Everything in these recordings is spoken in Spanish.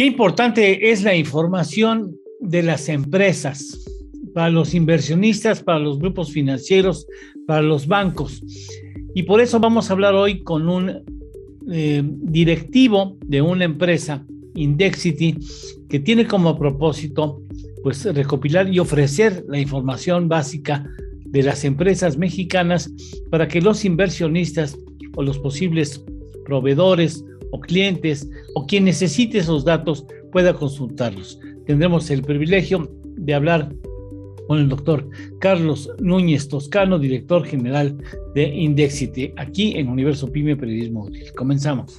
Qué importante es la información de las empresas para los inversionistas, para los grupos financieros, para los bancos. Y por eso vamos a hablar hoy con un directivo de una empresa, Indexity, que tiene como propósito pues recopilar y ofrecer la información básica de las empresas mexicanas para que los inversionistas o los posibles proveedores o clientes o quien necesite esos datos pueda consultarlos. Tendremos el privilegio de hablar con el doctor Carlos Núñez Toscano, director general de Indexity, aquí en Universo Pyme Periodismo Útil. Comenzamos.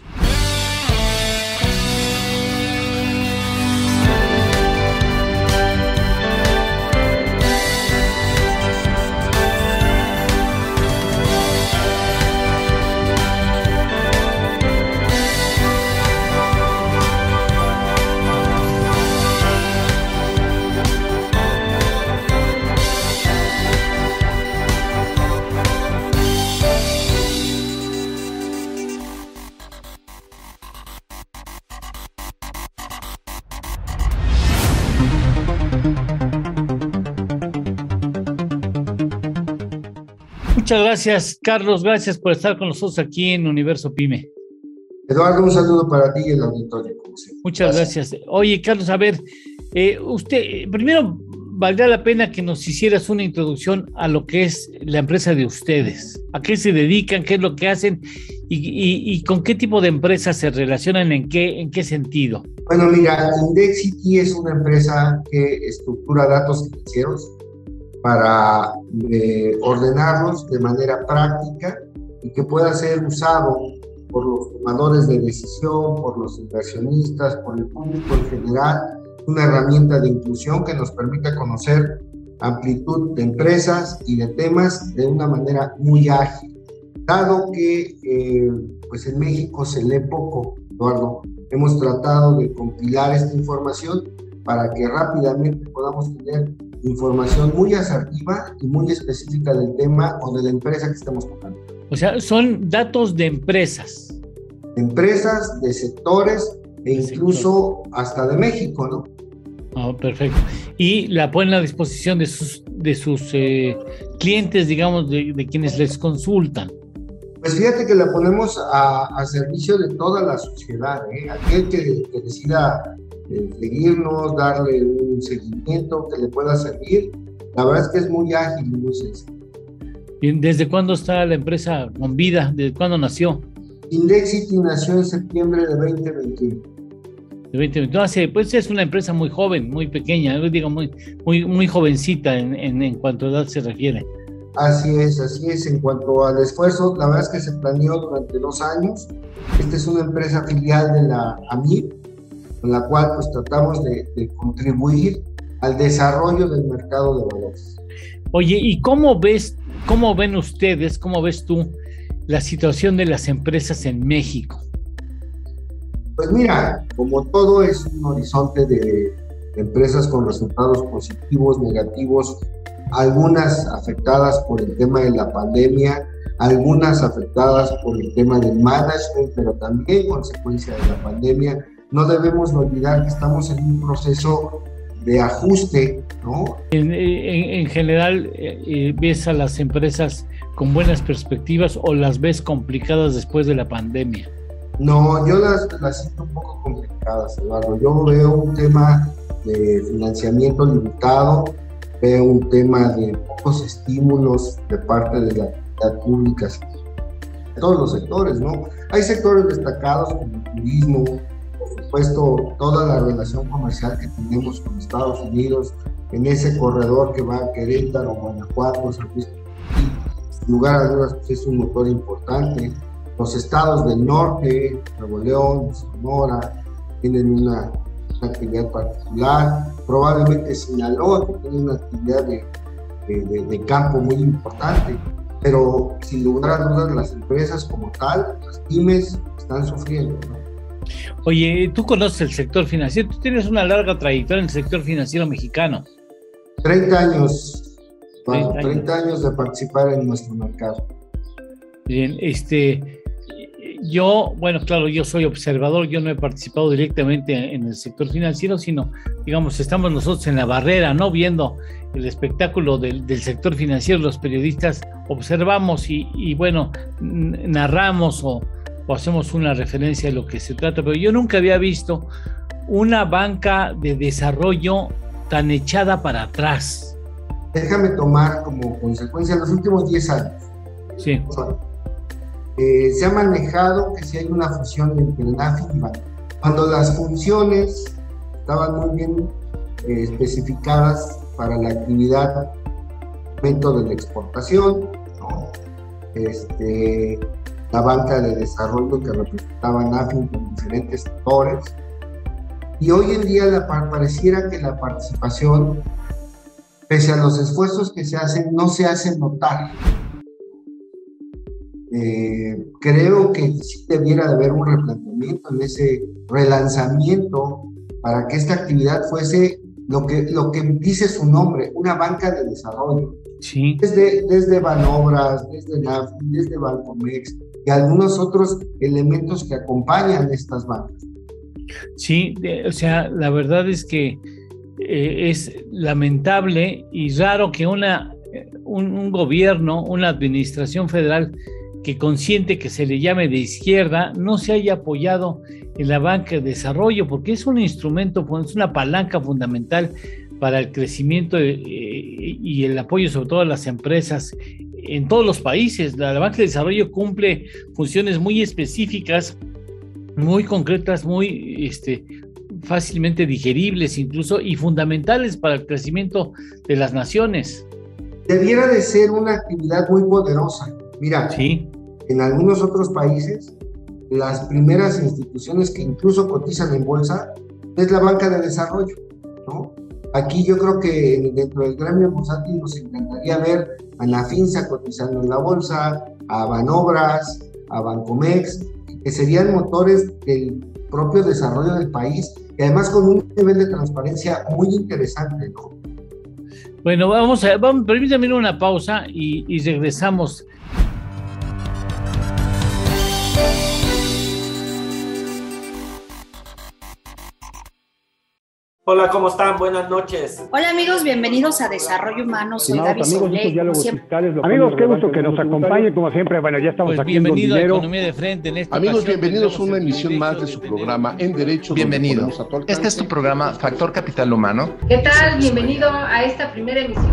Muchas gracias, Carlos. Gracias por estar con nosotros aquí en Universo Pyme. Eduardo, un saludo para ti y el auditorio. Muchas gracias. Oye, Carlos, a ver, usted, primero, valdría la pena que nos hicieras una introducción a lo que es la empresa de ustedes. ¿A qué se dedican? ¿Qué es lo que hacen? ¿Y con qué tipo de empresas se relacionan? ¿En qué sentido? Bueno, mira, Indexity es una empresa que estructura datos financieros para ordenarlos de manera práctica y que pueda ser usado por los tomadores de decisión, por los inversionistas, por el público en general. Una herramienta de inclusión que nos permite conocer amplitud de empresas y de temas de una manera muy ágil. Dado que pues en México se lee poco, Eduardo, hemos tratado de compilar esta información para que rápidamente podamos tener información muy asertiva y muy específica del tema o de la empresa que estamos tocando. O sea, son datos de empresas. Empresas, de sectores e incluso hasta de México, ¿no? Oh, perfecto. Y la ponen a disposición de sus clientes, digamos, de quienes les consultan. Pues fíjate que la ponemos a servicio de toda la sociedad, ¿eh? Aquel que decida seguirnos, darle un seguimiento que le pueda servir. La verdad es que es muy ágil y muy sencillo. Bien, ¿desde cuándo está la empresa con vida? ¿Desde cuándo nació? Indexity nació en septiembre de 2021. De 2021. Pues es una empresa muy joven, muy pequeña, digo muy jovencita en cuanto a edad se refiere. Así es. En cuanto al esfuerzo, la verdad es que se planeó durante 2 años. Esta es una empresa filial de la AMIB, con la cual pues tratamos de contribuir al desarrollo del mercado de valores. Oye, ¿y cómo ven ustedes, cómo ves tú la situación de las empresas en México? Pues mira, como todo es un horizonte de empresas con resultados positivos, negativos, algunas afectadas por el tema de la pandemia, algunas afectadas por el tema del management, pero también consecuencia de la pandemia. No debemos olvidar que estamos en un proceso de ajuste, ¿no? En general, ¿ves a las empresas con buenas perspectivas o las ves complicadas después de la pandemia? No, yo las siento un poco complicadas, Eduardo. Yo veo un tema de financiamiento limitado, veo un tema de pocos estímulos de parte de la actividad pública, de todos los sectores, ¿no? Hay sectores destacados como el turismo, por supuesto, toda la relación comercial que tenemos con Estados Unidos, en ese corredor que va a Querétaro, Guanajuato, San Luis Potosí, sin lugar a dudas, pues es un motor importante. Los estados del norte, Nuevo León, Sonora, tienen una actividad particular. Probablemente Sinaloa, que tiene una actividad de campo muy importante. Pero sin lugar a dudas, las empresas como tal, las pymes, están sufriendo, ¿no? Oye, tú conoces el sector financiero, tú tienes una larga trayectoria en el sector financiero mexicano. 30 años, 30 años de participar en nuestro mercado. Bien, Yo, bueno, claro, yo soy observador, yo no he participado directamente en el sector financiero, sino, digamos, estamos nosotros en la barrera, ¿no? Viendo el espectáculo del sector financiero, los periodistas observamos y bueno, narramos o hacemos una referencia de lo que se trata, pero yo nunca había visto una banca de desarrollo tan echada para atrás. Déjame tomar como consecuencia los últimos 10 años. Sí. Se ha manejado que si hay una fusión entre NAFIN y Banco. Cuando las funciones estaban muy bien especificadas para la actividad, momento de la exportación, ¿no? La banca de desarrollo que representaba NAFIN con diferentes sectores. Y hoy en día pareciera que la participación, pese a los esfuerzos que se hacen, no se hace notar. Creo que sí debiera de haber un replanteamiento en ese relanzamiento para que esta actividad fuese lo que dice su nombre, una banca de desarrollo. Sí. Desde Banobras, desde NAFIN, desde Bancomex y algunos otros elementos que acompañan estas bancas. Sí, o sea, la verdad es que es lamentable y raro que un gobierno, una administración federal que consiente que se le llame de izquierda, no se haya apoyado en la banca de desarrollo, porque es un instrumento, es una palanca fundamental para el crecimiento y el apoyo sobre todo a las empresas en todos los países. La banca de desarrollo cumple funciones muy específicas, muy concretas, muy fácilmente digeribles incluso, y fundamentales para el crecimiento de las naciones. Debiera de ser una actividad muy poderosa. Mira, sí, en algunos otros países, las primeras instituciones que incluso cotizan en bolsa es la banca de desarrollo, ¿no? Aquí yo creo que dentro del gremio bursátil nos encantaría ver a NAFINSA cotizando en la bolsa, a Banobras, a Bancomex, que serían motores del propio desarrollo del país y además con un nivel de transparencia muy interesante, ¿no? Bueno, permítanme una pausa y regresamos. Hola, ¿cómo están? Buenas noches. Hola amigos, bienvenidos a Desarrollo Humano. Soy Gaby Solé. Amigos, qué gusto que nos acompañen, como siempre. Bueno, ya estamos aquí en bienvenido a Economía de Frente. En esta amigos, bienvenidos a una emisión más de su programa En Derecho. Bienvenido. Este es tu programa Factor Capital Humano. ¿Qué tal? Bienvenido a esta primera emisión.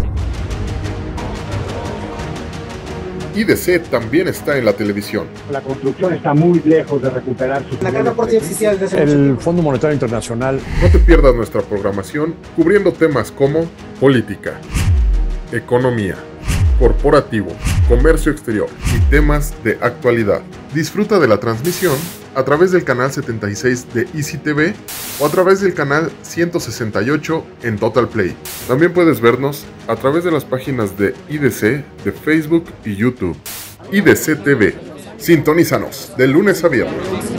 IDC también está en la televisión. La construcción está muy lejos de recuperar su... La carta por oficial de el Fondo Monetario Internacional. No te pierdas nuestra programación cubriendo temas como política, economía, corporativo, comercio exterior y temas de actualidad. Disfruta de la transmisión a través del canal 76 de Easy TV o a través del canal 168 en Total Play. También puedes vernos a través de las páginas de IDC, de Facebook y YouTube. IDC TV. Sintonízanos de lunes a viernes.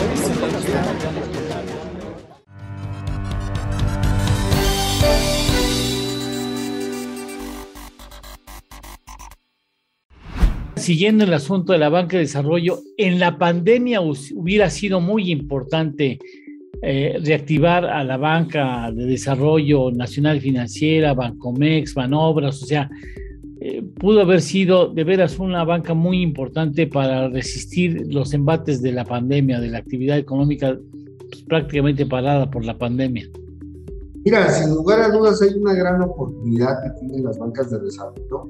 Siguiendo el asunto de la banca de desarrollo, en la pandemia hubiera sido muy importante reactivar a la banca de desarrollo nacional financiera, Bancomex, Banobras, o sea, pudo haber sido de veras una banca muy importante para resistir los embates de la pandemia, de la actividad económica pues, prácticamente parada por la pandemia. Mira, sin lugar a dudas hay una gran oportunidad que tienen las bancas de desarrollo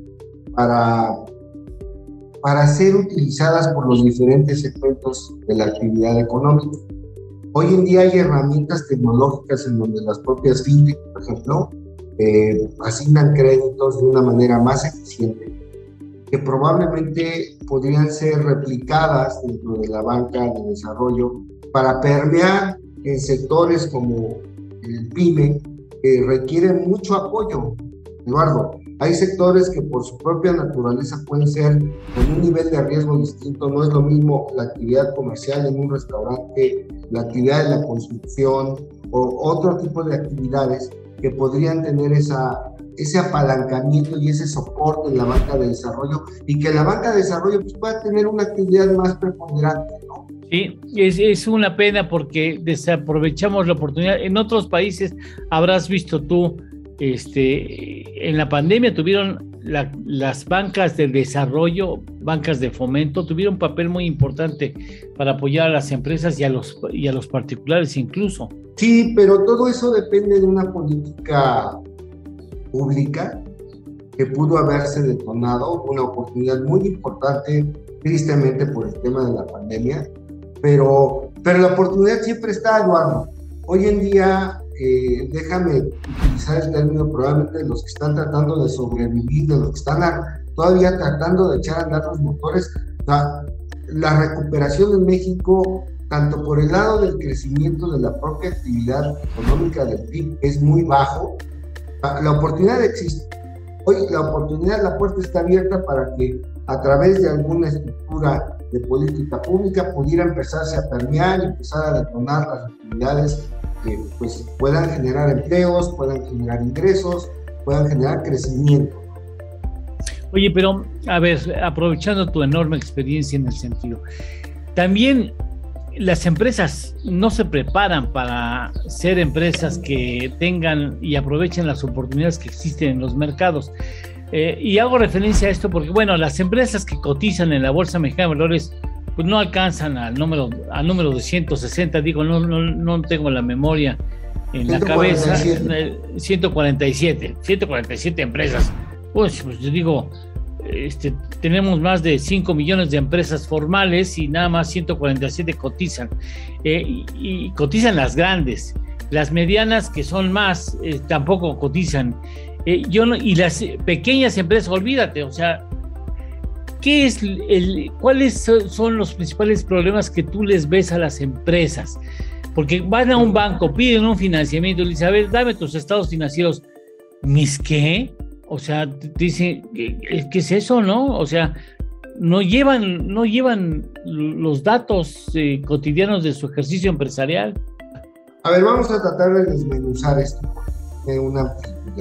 para ser utilizadas por los diferentes segmentos de la actividad económica. Hoy en día hay herramientas tecnológicas en donde las propias fintech, por ejemplo, asignan créditos de una manera más eficiente, que probablemente podrían ser replicadas dentro de la banca de desarrollo para permear en sectores como el PYME, que requieren mucho apoyo. Eduardo, hay sectores que por su propia naturaleza pueden ser con un nivel de riesgo distinto. No es lo mismo la actividad comercial en un restaurante, la actividad de la construcción o otro tipo de actividades que podrían tener esa ese apalancamiento y ese soporte en la banca de desarrollo, y que la banca de desarrollo pues, pueda tener una actividad más preponderante, ¿no? Sí, es una pena porque desaprovechamos la oportunidad. En otros países habrás visto tú, en la pandemia tuvieron las bancas del desarrollo, bancas de fomento, tuvieron un papel muy importante para apoyar a las empresas y a los particulares incluso. Sí, pero todo eso depende de una política pública que pudo haberse detonado, una oportunidad muy importante, tristemente por el tema de la pandemia, pero la oportunidad siempre está, Eduardo. Hoy en día, déjame utilizar el término, probablemente los que están tratando de sobrevivir, de los que están todavía tratando de echar a andar los motores, la recuperación en México, tanto por el lado del crecimiento de la propia actividad económica del PIB, es muy bajo. La oportunidad existe. Hoy la puerta está abierta para que a través de alguna estructura de política pública pudiera empezarse a permear y empezar a detonar las actividades que pues, puedan generar empleos, puedan generar ingresos, puedan generar crecimiento. Oye, pero a ver, aprovechando tu enorme experiencia en el sentido, también las empresas no se preparan para ser empresas que tengan y aprovechen las oportunidades que existen en los mercados. Y hago referencia a esto porque, bueno, las empresas que cotizan en la Bolsa Mexicana de Valores pues no alcanzan al número de 160, digo, no tengo la memoria en 147. La cabeza, 147 empresas. Pues yo digo, tenemos más de 5 millones de empresas formales y nada más 147 cotizan. Y cotizan las grandes. Las medianas, que son más, tampoco cotizan. Y las pequeñas empresas, olvídate, o sea, ¿cuáles son los principales problemas que tú les ves a las empresas? Porque van a un banco, piden un financiamiento y le dicen, a ver, dame tus estados financieros. ¿Mis qué? O sea, te dicen, ¿qué es eso, no? O sea, no llevan los datos cotidianos de su ejercicio empresarial. A ver, vamos a tratar de desmenuzar esto de una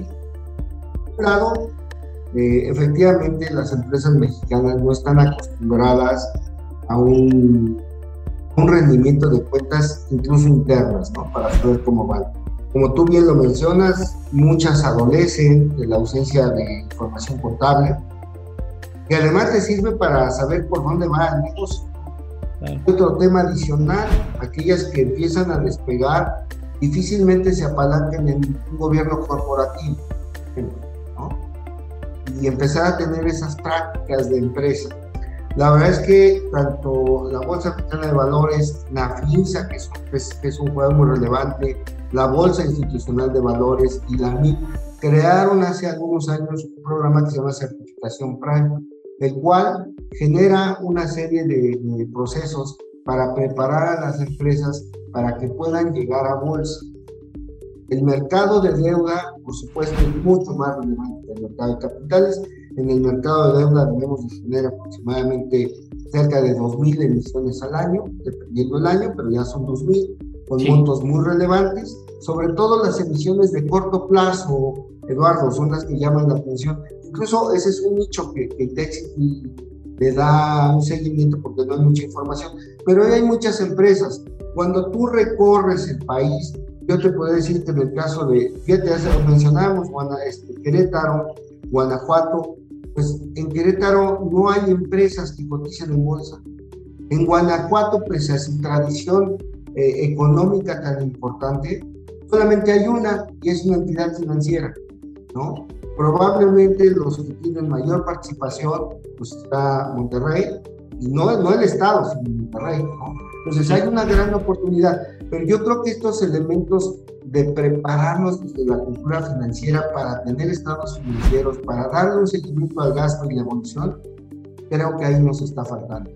lado, efectivamente las empresas mexicanas no están acostumbradas a un rendimiento de cuentas incluso internas, ¿no? Para saber cómo van. Como tú bien lo mencionas, muchas adolecen de la ausencia de información contable, que además les sirve para saber por dónde va el negocio. Otro tema adicional, aquellas que empiezan a despegar difícilmente se apalancan en un gobierno corporativo, ¿no? Y empezar a tener esas prácticas de empresa. La verdad es que tanto la Bolsa Mexicana de Valores, la FINSA, que es un juego muy relevante, la Bolsa Institucional de Valores y la MIP crearon hace algunos años un programa que se llama Certificación Prime, el cual genera una serie de procesos para preparar a las empresas para que puedan llegar a bolsa. El mercado de deuda, por supuesto, es mucho más relevante que el mercado de capitales. En el mercado de deuda debemos de tener aproximadamente cerca de 2,000 emisiones al año, dependiendo del año, pero ya son 2,000, con montos muy relevantes. Sobre todo las emisiones de corto plazo, Eduardo, son las que llaman la atención. Incluso ese es un nicho que Intexity le da un seguimiento porque no hay mucha información, pero hay muchas empresas. Cuando tú recorres el país, yo te puedo decir que en el caso de, fíjate, ya se lo mencionamos, Querétaro, Guanajuato, pues en Querétaro no hay empresas que cotizan en bolsa. En Guanajuato, pese a su tradición económica tan importante, solamente hay una, y es una entidad financiera, ¿no? Probablemente los que tienen mayor participación, pues está Monterrey, y no el Estado, sino Monterrey, ¿no? Entonces hay una gran oportunidad, pero yo creo que estos elementos de prepararnos desde la cultura financiera para tener estados financieros, para darle un seguimiento al gasto y la evolución, creo que ahí nos está faltando.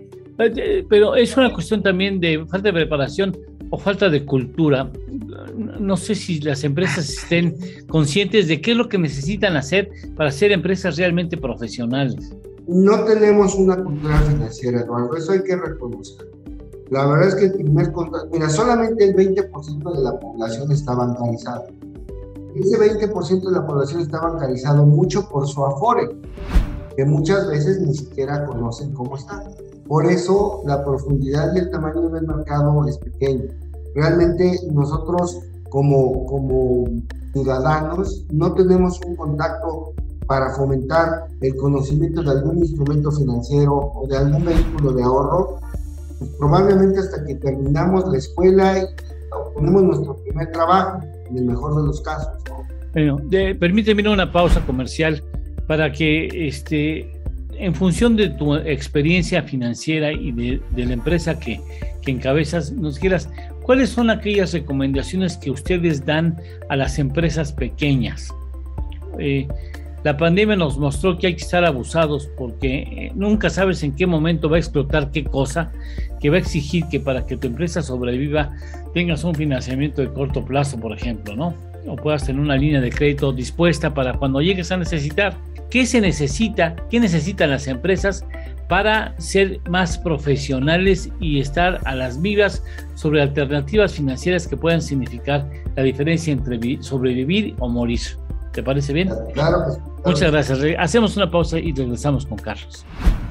Pero es una cuestión también de falta de preparación o falta de cultura. No sé si las empresas estén conscientes de qué es lo que necesitan hacer para ser empresas realmente profesionales. No tenemos una cultura financiera, Eduardo, eso hay que reconocer. La verdad es que el primer contrato, mira, solamente el 20% de la población está bancarizada. Ese 20% de la población está bancarizado mucho por su Afore, que muchas veces ni siquiera conocen cómo está. Por eso la profundidad y el tamaño del mercado es pequeño. Realmente nosotros como ciudadanos no tenemos un contacto para fomentar el conocimiento de algún instrumento financiero o de algún vehículo de ahorro, pues probablemente hasta que terminamos la escuela y obtenemos nuestro primer trabajo, en el mejor de los casos, ¿no? Bueno, permíteme una pausa comercial para que en función de tu experiencia financiera y de la empresa que encabezas, nos quieras, ¿cuáles son aquellas recomendaciones que ustedes dan a las empresas pequeñas? La pandemia nos mostró que hay que estar abusados porque nunca sabes en qué momento va a explotar qué cosa, que va a exigir que para que tu empresa sobreviva tengas un financiamiento de corto plazo, por ejemplo, ¿no? O puedas tener una línea de crédito dispuesta para cuando llegues a necesitar. ¿Qué se necesita? ¿Qué necesitan las empresas para ser más profesionales y estar a las vivas sobre alternativas financieras que puedan significar la diferencia entre sobrevivir o morir? ¿Te parece bien? Claro que sí. Muchas gracias. Hacemos una pausa y regresamos con Carlos.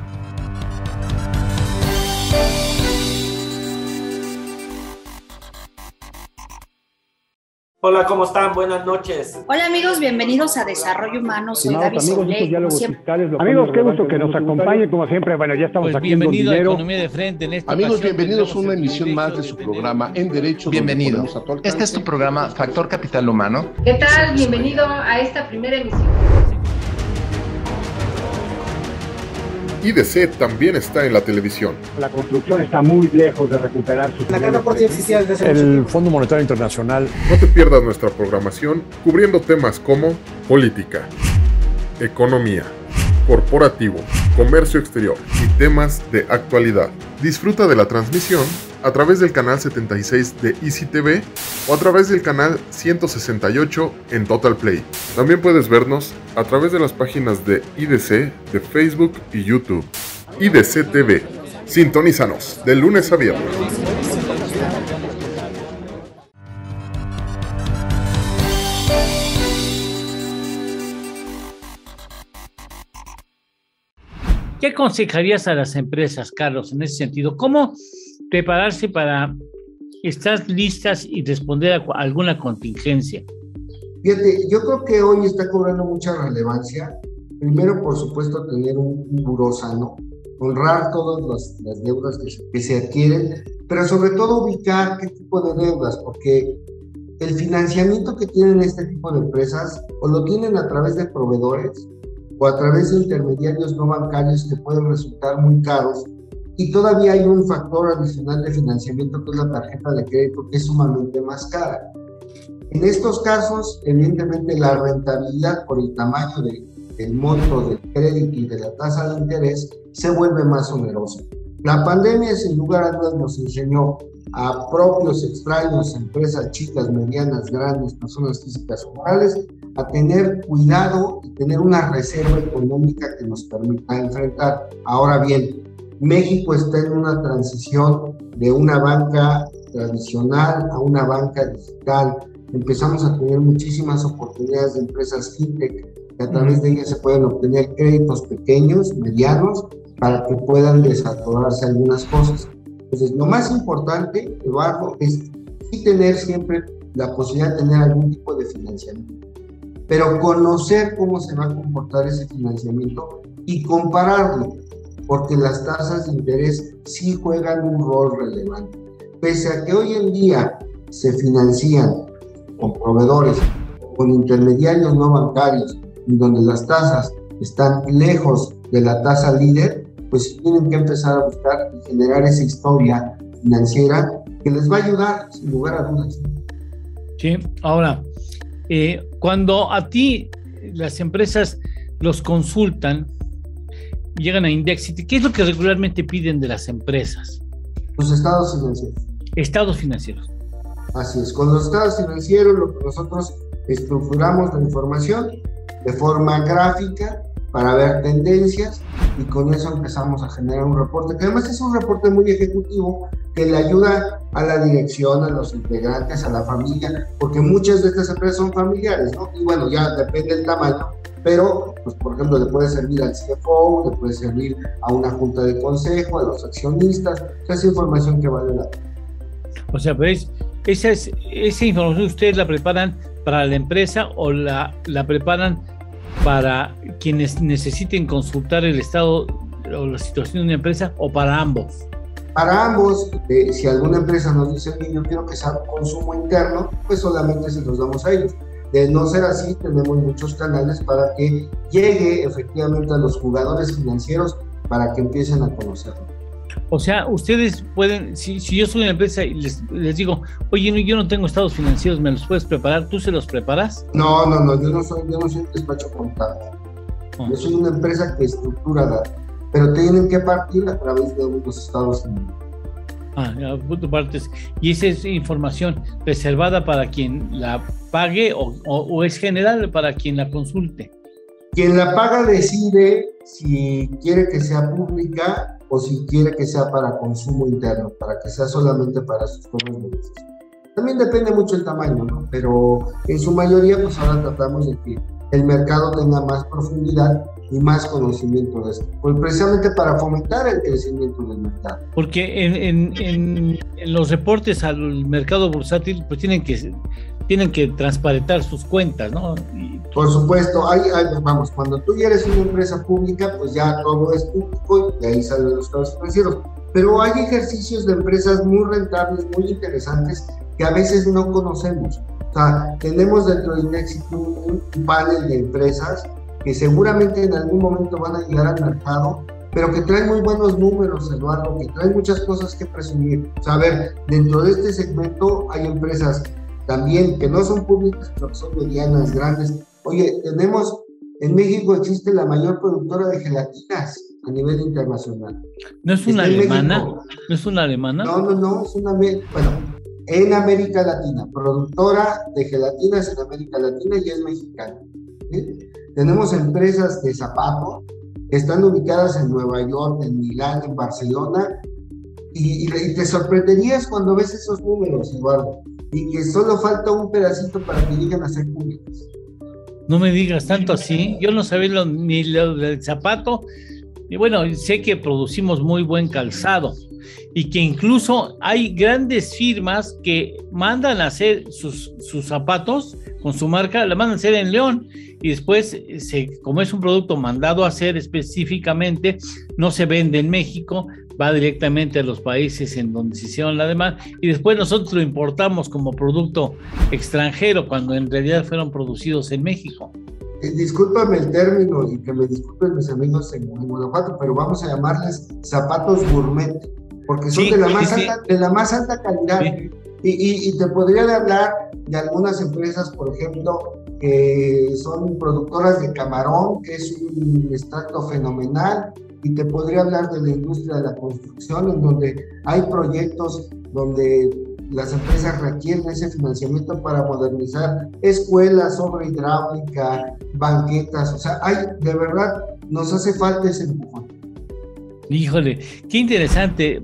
Hola, ¿cómo están? Buenas noches. Hola amigos, bienvenidos a Desarrollo Humano. Soy Gaby Soler. Amigos, qué gusto que nos acompañen, como siempre. Bueno, ya estamos aquí. Bienvenido a Economía de Frente. En esta Amigos, ocasión bienvenidos a una emisión más de su programa En Derecho. Bienvenido. Este es tu programa Factor Capital Humano. ¿Qué tal? Bienvenido a esta primera emisión. IDC también está en la televisión. La construcción está muy lejos de recuperar sus... La carta por oficial de el Fondo Monetario Internacional. No te pierdas nuestra programación cubriendo temas como política, economía, corporativo, comercio exterior y temas de actualidad. Disfruta de la transmisión a través del canal 76 de Easy TV o a través del canal 168 en Total Play. También puedes vernos a través de las páginas de IDC, de Facebook y YouTube. IDC TV. Sintonízanos de lunes a viernes. ¿Qué aconsejarías a las empresas, Carlos, en ese sentido? ¿Cómo prepararse para estar listas y responder a alguna contingencia? Fíjate, yo creo que hoy está cobrando mucha relevancia. Primero, por supuesto, tener un buró sano, honrar todas las deudas que se adquieren, pero sobre todo ubicar qué tipo de deudas, porque el financiamiento que tienen este tipo de empresas o lo tienen a través de proveedores o a través de intermediarios no bancarios que pueden resultar muy caros, y todavía hay un factor adicional de financiamiento que es la tarjeta de crédito, que es sumamente más cara. En estos casos, evidentemente, la rentabilidad por el tamaño del monto del crédito y de la tasa de interés se vuelve más onerosa. La pandemia, sin lugar a dudas, nos enseñó a propios, extraños, empresas chicas, medianas, grandes, personas físicas o morales, a tener cuidado y tener una reserva económica que nos permita enfrentar. Ahora bien, México está en una transición de una banca tradicional a una banca digital. Empezamos a tener muchísimas oportunidades de empresas fintech, que a través de ellas se pueden obtener créditos pequeños, medianos, para que puedan desatorarse algunas cosas. Entonces, lo más importante, Eduardo, es sí tener siempre la posibilidad de tener algún tipo de financiamiento, pero conocer cómo se va a comportar ese financiamiento y compararlo, porque las tasas de interés sí juegan un rol relevante. Pese a que hoy en día se financian con proveedores, con intermediarios no bancarios, en donde las tasas están lejos de la tasa líder, pues tienen que empezar a buscar y generar esa historia financiera que les va a ayudar, sin lugar a dudas. Sí, ahora, cuando a ti las empresas los consultan, llegan a Indexity, ¿qué es lo que regularmente piden de las empresas? Los estados financieros. Estados financieros. Así es, con los estados financieros lo que nosotros estructuramos la información de forma gráfica para ver tendencias y con eso empezamos a generar un reporte, que además es un reporte muy ejecutivo, que le ayuda a la dirección, a los integrantes, a la familia, porque muchas de estas empresas son familiares, ¿no? Y bueno, ya depende del tamaño, pero, pues, por ejemplo, le puede servir al CFO, le puede servir a una junta de consejo, a los accionistas, esa información que vale la pena. O sea, pues, esa información ustedes la preparan para la empresa o la preparan para quienes necesiten consultar el estado o la situación de una empresa, o para ambos. Para ambos, si alguna empresa nos dice que yo quiero que sea consumo interno, pues solamente se los damos a ellos. De no ser así, tenemos muchos canales para que llegue efectivamente a los jugadores financieros para que empiecen a conocerlo. O sea, ustedes pueden, si yo soy una empresa y les digo, oye, yo no tengo estados financieros, ¿me los puedes preparar? ¿Tú se los preparas? No, yo no soy un despacho contable. Yo soy una empresa que estructura datos, pero tienen que partir a través de unos estados financieros. Partes. ¿Y esa es información reservada para quien la pague o es general para quien la consulte? Quien la paga decide si quiere que sea pública o si quiere que sea para consumo interno, para que sea solamente para sus propios negocios. También depende mucho el tamaño, ¿no? Pero en su mayoría, pues ahora tratamos de que el mercado tenga más profundidad y más conocimiento de esto, pues precisamente para fomentar el crecimiento del mercado. Porque en los reportes al mercado bursátil, pues tienen que transparentar sus cuentas, ¿no? Por supuesto, vamos, cuando tú ya eres una empresa pública, pues ya todo es público y de ahí salen los estados financieros. Pero hay ejercicios de empresas muy rentables, muy interesantes, que a veces no conocemos. O sea, tenemos dentro de Indexity un panel de empresas que seguramente en algún momento van a llegar al mercado, pero que traen muy buenos números, Eduardo, que traen muchas cosas que presumir. O sea, a ver, dentro de este segmento hay empresas también que no son públicas, pero que son medianas, grandes. Oye, en México existe la mayor productora de gelatinas a nivel internacional. ¿No es una alemana? ¿No es una alemana? No, es una, bueno, en América Latina, productora de gelatinas en América Latina y es mexicana. ¿Sí? Tenemos empresas de zapatos que están ubicadas en Nueva York, en Milán, en Barcelona, y te sorprenderías cuando ves esos números, Eduardo, y que solo falta un pedacito para que lleguen a ser públicos. No me digas tanto así, yo no sabía ni lo del zapato, y bueno, sé que producimos muy buen calzado, y que incluso hay grandes firmas que mandan a hacer sus zapatos con su marca, la mandan a hacer en León, y después, como es un producto mandado a hacer específicamente, no se vende en México, va directamente a los países en donde se hicieron la demanda, y después nosotros lo importamos como producto extranjero, cuando en realidad fueron producidos en México. Discúlpame el término, y que me disculpen mis amigos en Guanajuato, pero vamos a llamarles zapatos gourmet, porque son de la más alta calidad. Sí. Y te podría hablar de algunas empresas, por ejemplo, que son productoras de camarón, que es un extracto fenomenal, y te podría hablar de la industria de la construcción, en donde hay proyectos donde las empresas requieren ese financiamiento para modernizar escuelas, obra hidráulica, banquetas. O sea, de verdad, nos hace falta ese empujón. Híjole, qué interesante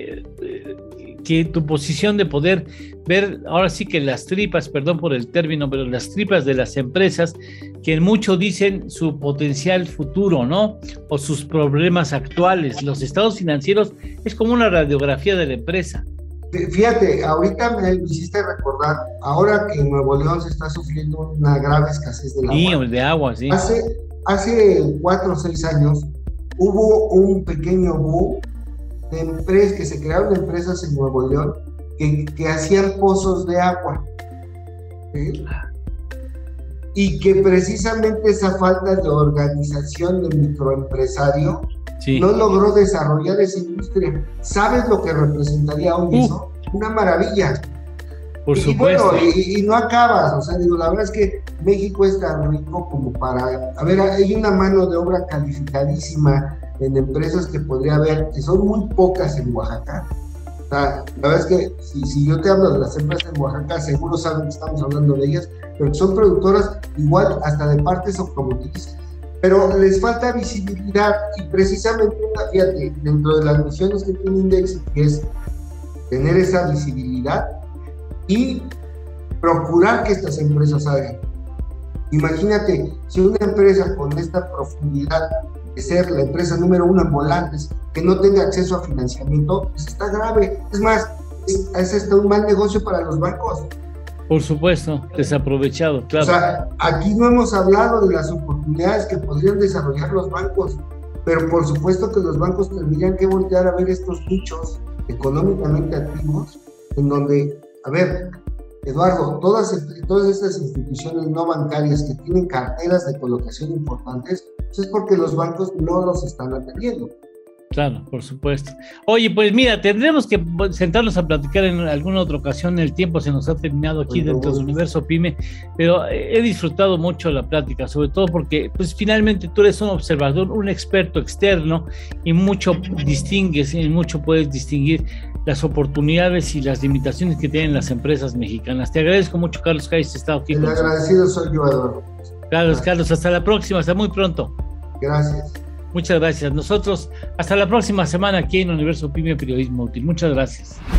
que tu posición de poder ver, ahora sí que las tripas, perdón por el término, pero las tripas de las empresas, que mucho dicen su potencial futuro, ¿no? O sus problemas actuales. Los estados financieros es como una radiografía de la empresa. Fíjate, ahorita me hiciste recordar, ahora que en Nuevo León se está sufriendo una grave escasez del agua. Sí, de agua, sí. Hace 4 o 6 años hubo un pequeño boom de empresas, que se crearon empresas en Nuevo León que hacían pozos de agua, ¿sí? Y que precisamente esa falta de organización del microempresario sí, no logró desarrollar esa industria. ¿Sabes lo que representaría hoy eso? Una maravilla. Por supuesto. Bueno, y no acabas, o sea, digo, la verdad es que México es tan rico como para... A ver, hay una mano de obra calificadísima en empresas que podría haber, que son muy pocas en Oaxaca. O sea, la verdad es que si yo te hablo de las empresas en Oaxaca, seguro saben que estamos hablando de ellas, pero son productoras igual hasta de partes automotrices. pero les falta visibilidad y precisamente, fíjate, dentro de las misiones que tiene Indexity es tener esa visibilidad y procurar que estas empresas hagan. Imagínate, si una empresa con esta profundidad de ser la empresa número 1 en volantes, que no tenga acceso a financiamiento, pues está grave. Es más, es hasta un mal negocio para los bancos. Por supuesto, desaprovechado, claro. O sea, aquí no hemos hablado de las oportunidades que podrían desarrollar los bancos, pero por supuesto que los bancos tendrían que voltear a ver estos nichos económicamente activos, en donde, a ver, Eduardo, todas estas instituciones no bancarias que tienen carteras de colocación importantes, pues es porque los bancos no los están atendiendo. Claro, por supuesto. Oye, pues mira, tendremos que sentarnos a platicar en alguna otra ocasión. El tiempo se nos ha terminado aquí dentro del Universo Pyme, pero he disfrutado mucho la plática, sobre todo porque pues finalmente tú eres un observador, un experto externo y mucho distingues, y mucho puedes distinguir las oportunidades y las limitaciones que tienen las empresas mexicanas. Te agradezco mucho, Carlos, que hayas estado aquí. El agradecido soy yo, Eduardo. Carlos, hasta la próxima, hasta muy pronto. Gracias. Muchas gracias. Nosotros hasta la próxima semana aquí en Universo Pyme Periodismo Útil. Muchas gracias.